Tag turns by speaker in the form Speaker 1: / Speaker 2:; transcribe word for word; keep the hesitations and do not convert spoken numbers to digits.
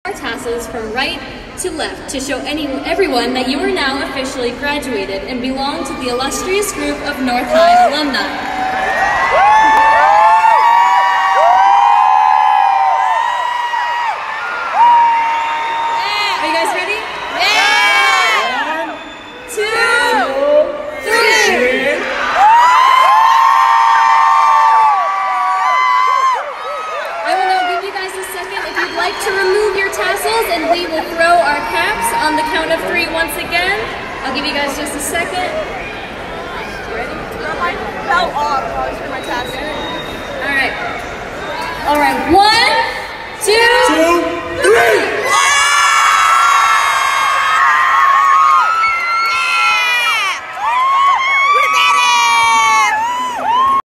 Speaker 1: tassels from right to left to show any, everyone that you are now officially graduated and belong to the illustrious group of North High alumni. Are you guys ready? Yeah! One, two, three! I will now give you guys a second if you'd like to remove your tassels, and we will throw our caps on the count of three once again. I'll give you guys just a second.
Speaker 2: Ready? Throw my belt off while I was doing my tassels.